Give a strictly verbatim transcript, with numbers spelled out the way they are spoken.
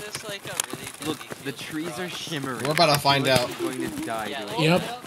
this like a really Look, the trees are shimmering. We're about to find out. Going to die. Yeah, doing like, Yep. I don't